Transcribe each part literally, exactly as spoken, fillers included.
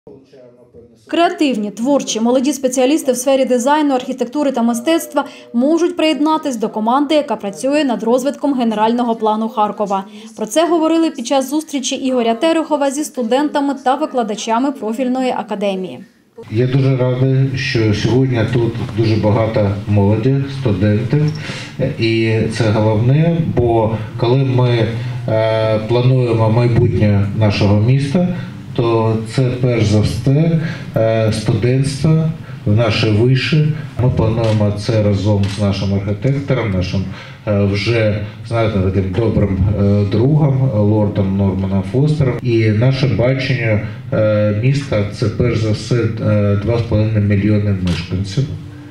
Креативні, творчі, молоді спеціалісти в сфері дизайну, архітектури та мистецтва можуть приєднатись до команди, яка працює над розвитком генерального плану Харкова. Про це говорили під час зустрічі Ігоря Терехова зі студентами та викладачами профільної академії. Я дуже радий, що сьогодні тут дуже багато молоді, студентів, і це головне, бо коли ми е, плануємо майбутнє нашого міста, то це перш за все е, студентство в наші виші. Ми плануємо це разом з нашим архітектором, нашим е, вже, знаєте, таким добрим е, другом, лордом Норманом Фостером. І наше бачення е, міста – це перш за все е, два з половиною мільйони мешканців,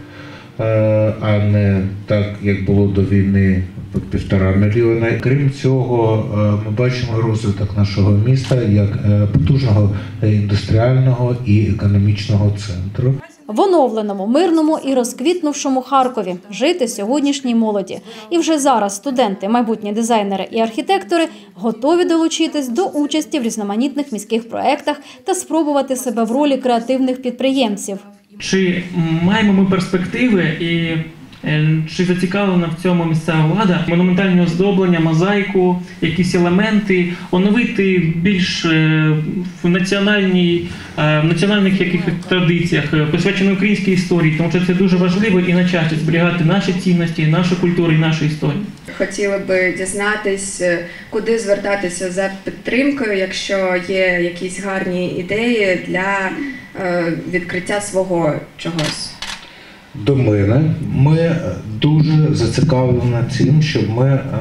е, а не так, як було до війни, півтора мільйона. Крім цього, ми бачимо розвиток нашого міста як потужного індустріального і економічного центру. В оновленому, мирному і розквітнувшому Харкові жити сьогоднішній молоді. І вже зараз студенти, майбутні дизайнери і архітектори готові долучитись до участі в різноманітних міських проєктах та спробувати себе в ролі креативних підприємців. Чи маємо ми перспективи і чи зацікавлена в цьому місцева влада? Монументальне оздоблення, мозаїку, якісь елементи, оновити більш в національній, в національних якихось традиціях, присвячено українській історії, тому що це дуже важливо і на часі зберігати наші цінності, нашу культуру і нашу історію. Хотіла би дізнатись, куди звертатися за підтримкою, якщо є якісь гарні ідеї для відкриття свого чогось. До мене. Ми дуже зацікавлені тим, щоб ми е,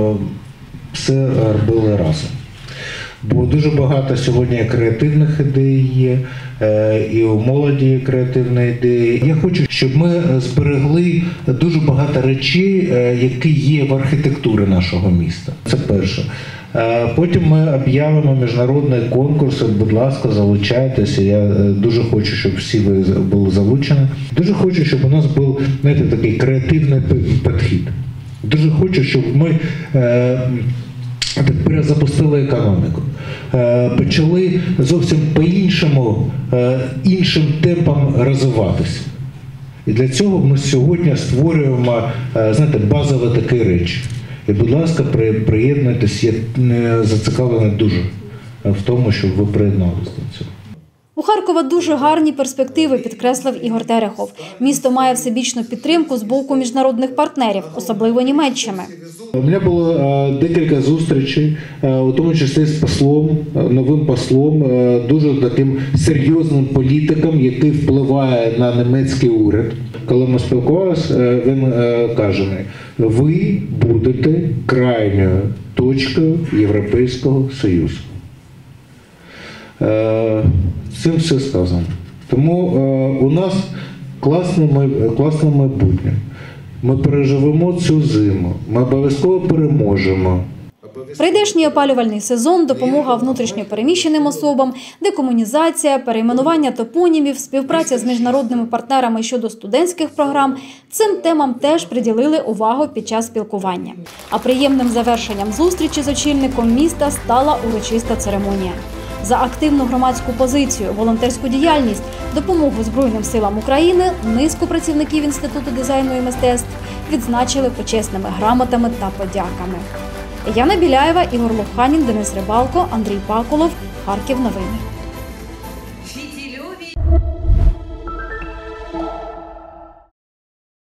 все робили разом. Бо дуже багато сьогодні креативних ідей є, е, і у молоді є креативні ідеї. Я хочу, щоб ми зберегли дуже багато речей, е, які є в архітектурі нашого міста. Це перше. Потім ми об'явимо міжнародний конкурс, будь ласка, залучайтеся. Я дуже хочу, щоб всі ви були залучені. Дуже хочу, щоб у нас був, знаєте, такий креативний підхід. Дуже хочу, щоб ми е, перезапустили економіку. Е, почали зовсім по-іншому, е, іншим темпом розвиватися. І для цього ми сьогодні створюємо, е, знаєте, базові такі речі. І, будь ласка, приєднуйтесь, я зацікавлений дуже в тому, щоб ви приєдналися до цього. У Харкова дуже гарні перспективи, підкреслив Ігор Терехов. Місто має всебічну підтримку з боку міжнародних партнерів, особливо Німеччини. У мене було декілька зустрічей, у тому числі з послом, новим послом, дуже таким серйозним політиком, який впливає на німецький уряд. Коли ми спілкувалися, він каже мені: ви будете крайньою точкою Європейського Союзу. Цим все сказано. Тому у нас класне майбутнє. Ми переживемо цю зиму, ми обов'язково переможемо. Прийдешній опалювальний сезон, допомога внутрішньо переміщеним особам, декомунізація, перейменування топонімів, співпраця з міжнародними партнерами щодо студентських програм – цим темам теж приділили увагу під час спілкування. А приємним завершенням зустрічі з очільником міста стала урочиста церемонія. За активну громадську позицію, волонтерську діяльність, допомогу Збройним силам України низку працівників Інституту дизайну і мистецтв відзначили почесними грамотами та подяками. Яна Біляєва, Ігор Лоханін, Денис Рибалко, Андрій Пакулов. Харків новини.